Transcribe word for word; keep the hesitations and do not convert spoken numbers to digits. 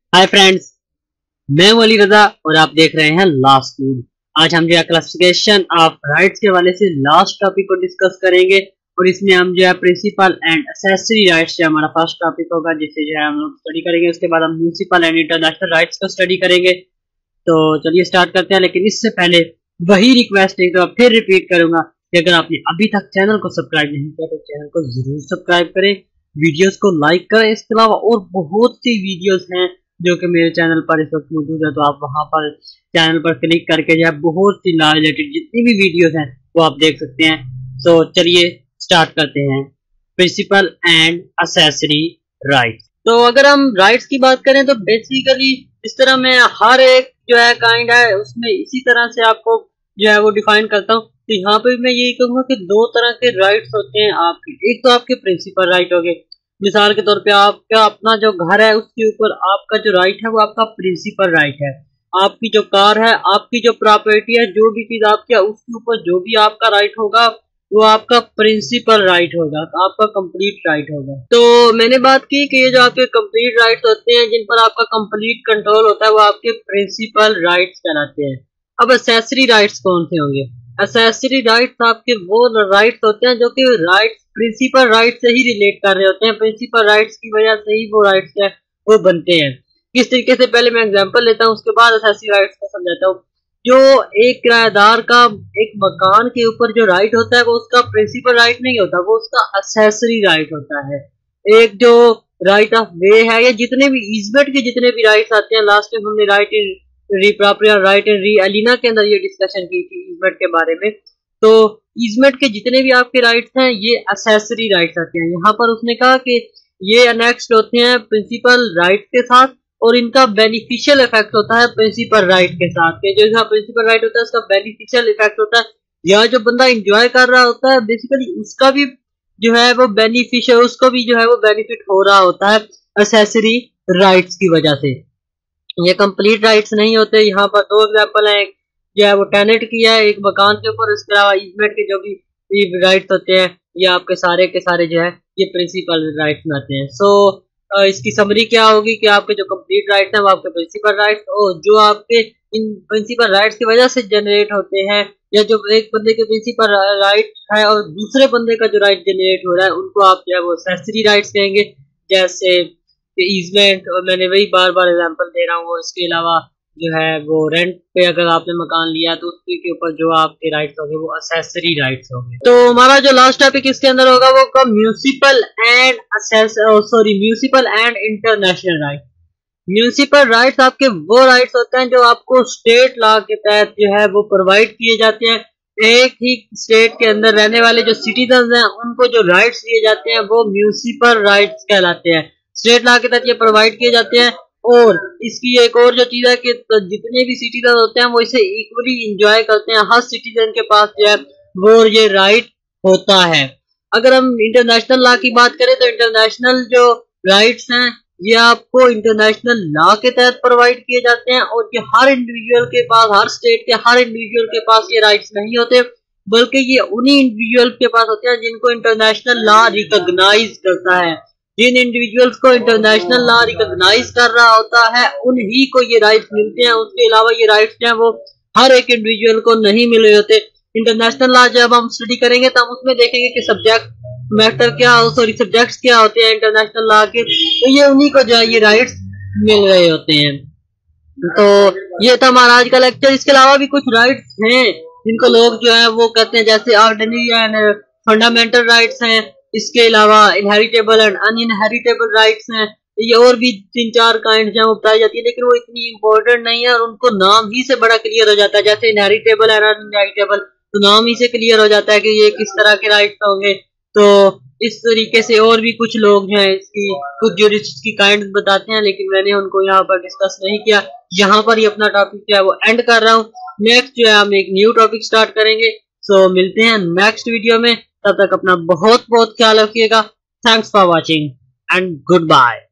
Hi friends, मैं वली रजा और आप देख रहे हैं लॉ स्कूल। आज हम जो है क्लासिफिकेशन ऑफ राइट्स के हवाले से लास्ट टॉपिक को डिस्कस करेंगे और इसमें हम जो है प्रिंसिपल एंड एक्सेसरी राइट्स जो हमारा फर्स्ट टॉपिक होगा, जिसे जो है हम लोग स्टडी करेंगे। उसके बाद हम म्यूनिसिपल एंड इंटरनेशनल राइट्स को स्टडी करेंगे। तो चलिए स्टार्ट करते हैं, लेकिन इससे पहले वही रिक्वेस्ट है, तो फिर रिपीट करूंगा कि अगर आपने अभी तक चैनल को सब्सक्राइब नहीं किया तो चैनल को जरूर सब्सक्राइब करें, वीडियोस को लाइक करें। इसके अलावा और बहुत सी वीडियोस हैं जो कि मेरे चैनल पर इस वक्त मौजूद है, तो आप वहां पर चैनल पर क्लिक करके जो है बहुत सी लॉ रिलेटेड जितनी भी वीडियोस हैं वो आप देख सकते हैं। तो चलिए स्टार्ट करते हैं। Principal and accessory rights. तो अगर हम राइट्स की बात करें तो बेसिकली इस तरह मैं हर एक जो है काइंड है उसमें इसी तरह से आपको जो है वो डिफाइन करता हूँ। तो यहाँ पे मैं यही कहूँगा कि दो तरह के राइट्स होते हैं आपके। एक तो आपके प्रिंसिपल राइट हो गए, मिसाल के तौर पे आपका अपना जो घर है उसके ऊपर आपका जो राइट है वो आपका प्रिंसिपल राइट है। आपकी जो कार है, आपकी जो प्रॉपर्टी है, जो भी चीज आपकी है उसके ऊपर जो भी आपका राइट होगा वो आपका प्रिंसिपल राइट होगा, आपका कंप्लीट राइट होगा। तो मैंने बात की कि ये जो आपके कंप्लीट राइट्स होते हैं जिन पर आपका कंप्लीट कंट्रोल होता है वो आपके प्रिंसिपल राइट्स कहलाते हैं। अब एक्सेसरी राइट्स कौन से होंगे? एक्सेसरी राइट्स आपके वो राइट्स होते हैं जो कि राइट्स प्रिंसिपल राइट से ही रिलेट कर रहे होते हैं। प्रिंसिपल राइट्स की वजह से ही वो राइट्स है वो बनते हैं। किस तरीके से, पहले मैं एग्जांपल लेता हूँ, उसके बाद एक्सेसरी राइट्स को समझाता हूँ। जो एक किराएदार का एक मकान के ऊपर जो राइट होता है वो उसका प्रिंसिपल राइट नहीं होता, वो उसका एक्सेसरी राइट होता है। एक जो राइट ऑफ वे है या जितने भी ईजमेंट के जितने भी राइट्स आते हैं, लास्ट टाइम हमने राइट इन री प्रॉपर्टी और राइट इन री एलिना के अंदर ये डिस्कशन की थी ईजमेंट के बारे में। तो ईजमेंट के जितने भी आपके राइट्स हैं ये एक्सेसरी राइट्स आते हैं। यहाँ पर उसने कहा कि ये अनेक्स्ड होते हैं प्रिंसिपल राइट के साथ और इनका बेनिफिशियल इफेक्ट होता है प्रिंसिपल राइट के साथ। के जो इसका प्रिंसिपल राइट होता है उसका बेनिफिशियल इफेक्ट होता है, या जो बंदा एंजॉय कर रहा होता है बेसिकली उसका भी जो है वो बेनिफिशियल, उसको भी जो है वो बेनिफिट हो रहा होता है एक्सेसरी राइट्स की वजह से। ये कंप्लीट राइट्स नहीं होते। यहाँ पर दो एग्जाम्पल है, जो है वो टेनेंट किया है एक मकान के ऊपर, उसके अलावा ईजमेंट के जो भी राइट्स होते हैं ये आपके सारे के सारे जो है ये प्रिंसिपल राइट्स में आते हैं। सो so, इसकी समरी क्या होगी कि आपके जो कंप्लीट राइट्स हैं वो आपके प्रिंसिपल राइट्स, और जो आपके इन प्रिंसिपल राइट्स की वजह से जनरेट होते हैं, या जो एक बंदे के प्रिंसिपल राइट है और दूसरे बंदे का जो राइट जनरेट हो रहा है उनको आप जो है वो एक्सेसरी राइट्स कहेंगे, जैसे ईजमेंट। और मैंने वही बार बार एग्जांपल दे रहा हूँ। और इसके अलावा जो है वो रेंट पे अगर आपने मकान लिया तो उसके ऊपर जो आपके राइट्स होंगे वो एक्सेसरी राइट्स होंगे। तो हमारा जो लास्ट टॉपिक इसके अंदर होगा वो का municipal and sorry municipal and international right. Municipal rights आपके वो राइट्स होते हैं जो आपको स्टेट लॉ के तहत जो है वो प्रोवाइड किए जाते हैं। एक ही स्टेट के अंदर रहने वाले जो सिटीजन हैं उनको जो राइट्स दिए जाते हैं वो म्यूनिसिपल राइट्स कहलाते हैं। स्टेट लॉ के तहत ये प्रोवाइड किए जाते हैं। और इसकी एक और जो चीज है कि तो जितने भी सिटीजन होते हैं वो इसे इक्वली एंजॉय करते हैं। हर सिटीजन के पास जो है वो ये राइट होता है। अगर हम इंटरनेशनल लॉ की बात करें तो इंटरनेशनल जो राइट्स हैं ये आपको इंटरनेशनल लॉ के तहत प्रोवाइड किए जाते हैं, और ये हर इंडिविजुअल के पास, हर स्टेट के हर इंडिविजुअल के पास ये राइट्स नहीं होते, बल्कि ये उन्हीं इंडिविजुअल के पास होते हैं जिनको इंटरनेशनल लॉ रिकॉग्नाइज करता है। जिन इंडिविजुअल्स को इंटरनेशनल लॉ रिकॉग्नाइज कर रहा होता है उन्हीं को ये राइट्स मिलते हैं। उसके अलावा ये राइट्स जो है वो हर एक इंडिविजुअल को नहीं मिले होते। इंटरनेशनल लॉ जब हम स्टडी करेंगे तो हम उसमें देखेंगे कि सब्जेक्ट मैटर क्या सॉरी सब्जेक्ट्स क्या होते हैं इंटरनेशनल लॉ के, तो ये उन्हीं को जो है ये राइट्स मिल रहे होते हैं। तो ये था हमारा आज का लेक्चर। इसके अलावा भी कुछ राइट्स हैं जिनको लोग जो है वो कहते हैं, जैसे ऑर्डिनरी एंड फंडामेंटल राइट्स हैं। इसके अलावा इनहेरिटेबल एंड अनइनहेरिटेबल राइट्स हैं। ये और भी तीन चार काइंड जो बताई जाती है, लेकिन वो इतनी इंपॉर्टेंट नहीं है और उनको नाम ही से बड़ा क्लियर हो जाता है। जैसे इनहेरिटेबल एंड अनइनहेरिटेबल, तो नाम ही से क्लियर हो जाता है कि ये किस तरह के राइट्स होंगे। तो इस तरीके से और भी कुछ लोग जो है इसकी कुछ ज्यूरिस्डिक्शन की काइंड बताते हैं, लेकिन मैंने उनको यहाँ पर डिस्कस नहीं किया। यहाँ पर ही अपना टॉपिक जो है वो एंड कर रहा हूँ। नेक्स्ट जो है हम एक न्यू टॉपिक स्टार्ट करेंगे। सो मिलते हैं नेक्स्ट वीडियो में, तब तक अपना बहुत बहुत ख्याल रखिएगा। Thanks for watching and good bye.